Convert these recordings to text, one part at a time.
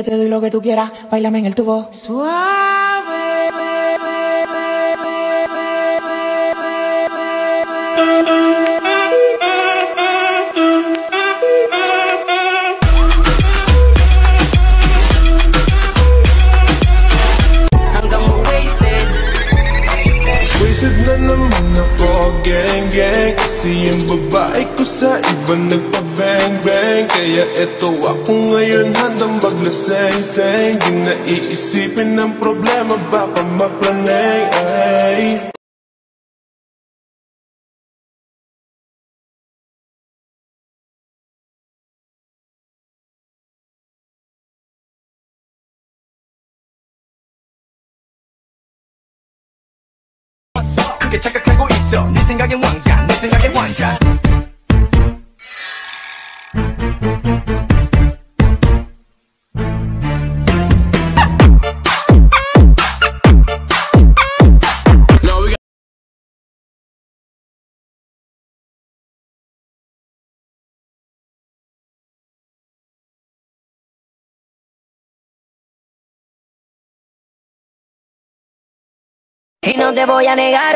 yo te doy lo que tú quieras, báilame en el tubo. Suave. Wasted na naman ako, gang gang. Kasi yung babae ko sa iba nagpa-bang-bang. Kaya eto ako ngayon handang maglaseng-seng. Di na iisipin ng problema, baka magplaneng ay. 그게 착각하고 있어 네 생각엔 왕자 내 생각엔 왕자 Y no te voy a negar.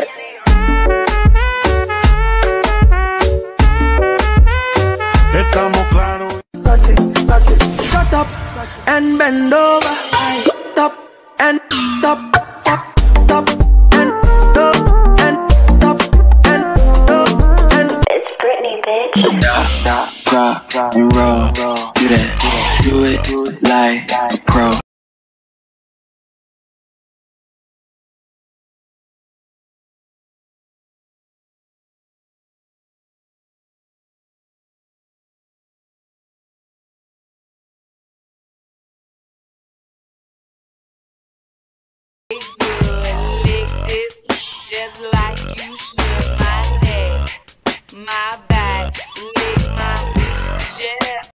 Estamos claros. Shut up and bend over. Top and top, top, top and top and top and top and. It's Britney, bitch. Stop, drop, and roll. Do that, do it like a pro. Just like you should my neck, my back, lick my feet, yeah.